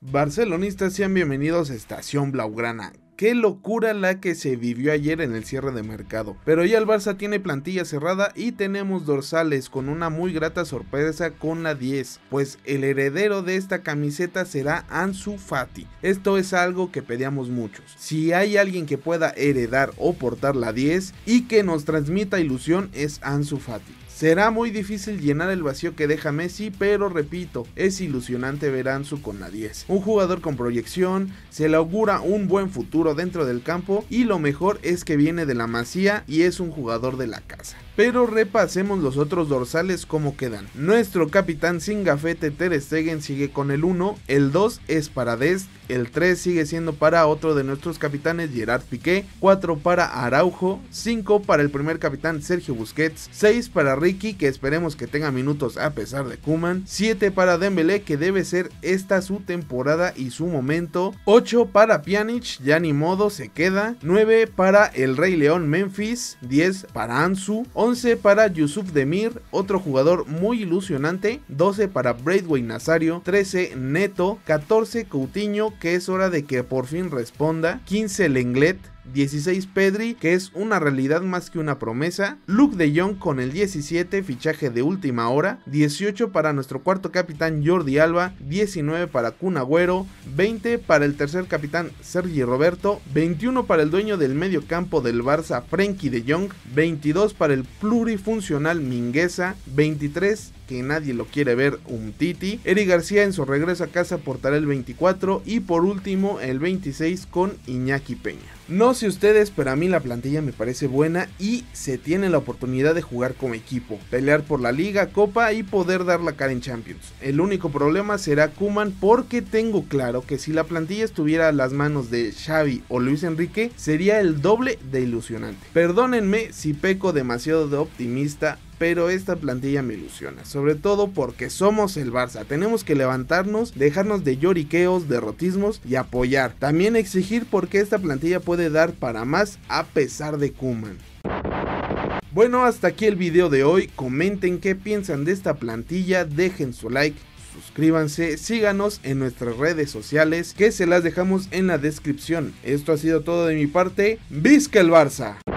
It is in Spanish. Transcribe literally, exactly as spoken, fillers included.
Barcelonistas, sean bienvenidos a Estación Blaugrana. Qué locura la que se vivió ayer en el cierre de mercado, pero ya el Barça tiene plantilla cerrada y tenemos dorsales con una muy grata sorpresa con la diez, pues el heredero de esta camiseta será Ansu Fati. Esto es algo que pedíamos muchos. Si hay alguien que pueda heredar o portar la diez y que nos transmita ilusión, es Ansu Fati. Será muy difícil llenar el vacío que deja Messi, pero repito, es ilusionante ver a Ansu con la diez. Un jugador con proyección, se le augura un buen futuro dentro del campo y lo mejor es que viene de la Masía y es un jugador de la casa. Pero repasemos los otros dorsales como quedan. Nuestro capitán sin gafete Ter Stegen sigue con el uno, el dos es para Dest, el tres sigue siendo para otro de nuestros capitanes Gerard Piqué, cuatro para Araujo, cinco para el primer capitán Sergio Busquets, seis para Ricky, que esperemos que tenga minutos a pesar de Koeman, siete para Dembélé, que debe ser esta su temporada y su momento, ocho para Pjanic, ya ni modo se queda, nueve para el Rey León Memphis, diez para Ansu, once para Yusuf Demir, otro jugador muy ilusionante, doce para Braithwaite Nazario, trece Neto, catorce Coutinho, que es hora de que por fin responda, quince Lenglet, dieciséis Pedri, que es una realidad más que una promesa, Luuk de Jong con el diecisiete, fichaje de última hora, dieciocho para nuestro cuarto capitán Jordi Alba, diecinueve para Kun Agüero, veinte para el tercer capitán Sergi Roberto, veintiuno para el dueño del medio campo del Barça Frenkie de Jong, veintidós para el plurifuncional Mingueza, veintitrés que nadie lo quiere ver, Umtiti, Eric García en su regreso a casa portará el veinticuatro y por último el veintiséis con Iñaki Peña. No sé ustedes, pero a mí la plantilla me parece buena y se tiene la oportunidad de jugar como equipo, pelear por la Liga, Copa y poder dar la cara en Champions. El único problema será Koeman, porque tengo claro que si la plantilla estuviera a las manos de Xavi o Luis Enrique sería el doble de ilusionante. Perdónenme si peco demasiado de optimista, pero esta plantilla me ilusiona, sobre todo porque somos el Barça, tenemos que levantarnos, dejarnos de lloriqueos, derrotismos y apoyar, también exigir porque esta plantilla puede dar para más a pesar de Koeman. Bueno, hasta aquí el video de hoy, comenten qué piensan de esta plantilla, dejen su like, suscríbanse, síganos en nuestras redes sociales que se las dejamos en la descripción. Esto ha sido todo de mi parte, ¡Visca el Barça!